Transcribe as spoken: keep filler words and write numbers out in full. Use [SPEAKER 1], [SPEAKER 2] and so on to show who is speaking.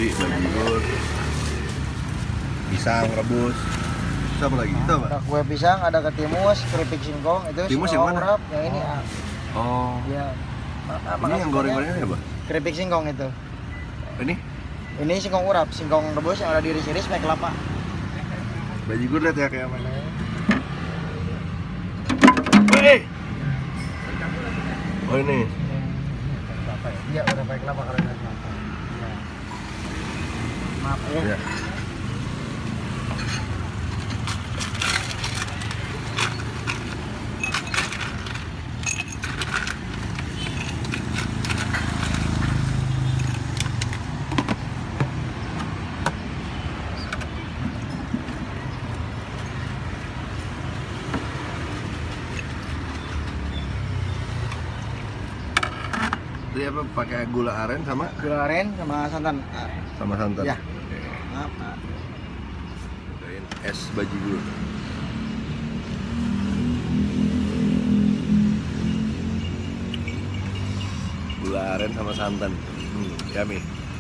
[SPEAKER 1] Jadi bajigur, pisang rebus. Terus apa lagi? Itu apa?
[SPEAKER 2] Ada kue pisang, ada ketimus, keripik singkong, itu
[SPEAKER 1] Timus yang
[SPEAKER 2] singkong
[SPEAKER 1] mana?
[SPEAKER 2] urap, yang ini ah.
[SPEAKER 1] Oh.
[SPEAKER 2] Ya.
[SPEAKER 1] Ini yang goreng-gorengnya apa?
[SPEAKER 2] Keripik singkong itu.
[SPEAKER 1] Ini?
[SPEAKER 2] Ini singkong urap, singkong rebus yang ada diiris-iris pakai kelapa.
[SPEAKER 1] Bajigur lihat ya kayak mana. Woi. Oh ini.
[SPEAKER 2] Kelapa ya? Iya, udah pakai kelapa kalau ada kelapa. Ya. Maaf ya.
[SPEAKER 1] Ya. Jadi apa pakai gula aren sama
[SPEAKER 2] Gula aren sama santan.
[SPEAKER 1] sama santan.
[SPEAKER 2] Ya.
[SPEAKER 1] Oke.
[SPEAKER 2] Maaf.
[SPEAKER 1] Cobain es bajigur. Gula aren sama santan. Hmm, yummy.